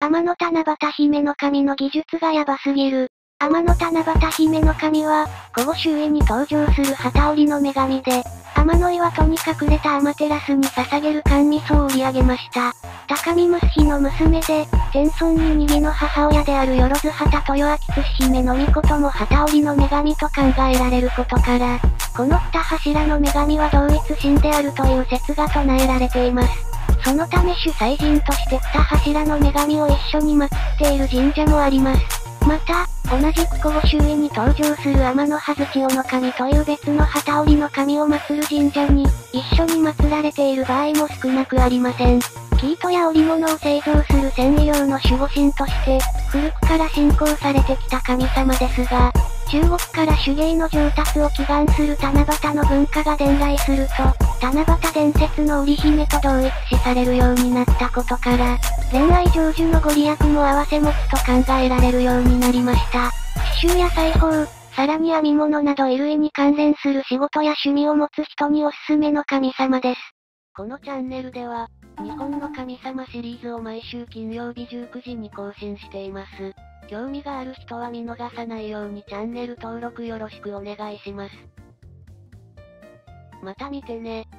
天の七夕姫の神の技術がヤバすぎる。天の七夕姫の神は、古語周囲に登場する機織りの女神で、天の岩戸に隠れたアマテラスに捧げる甘味噌を売り上げました。高見ムス妃の娘で、天孫に二義の母親であるよろず畑豊明津姫の御事も機織りの女神と考えられることから、この二柱の女神は同一神であるという説が唱えられています。そのため主祭神として二柱の女神を一緒に祀っている神社もあります。また、同じく古語周囲に登場する天の葉月夜の神という別の機織りの神を祀る神社に、一緒に祀られている場合も少なくありません。生糸や織物を製造する繊維業の守護神として、古くから信仰されてきた神様ですが、中国から手芸の上達を祈願する七夕の文化が伝来すると、七夕伝説の織姫と同一視されるようになったことから、恋愛成就のご利益も併せ持つと考えられるようになりました。刺繍や裁縫、さらに編み物など衣類に関連する仕事や趣味を持つ人におすすめの神様です。このチャンネルでは、日本の神様シリーズを毎週金曜日19時に更新しています。興味がある人は見逃さないようにチャンネル登録よろしくお願いします。また見てね。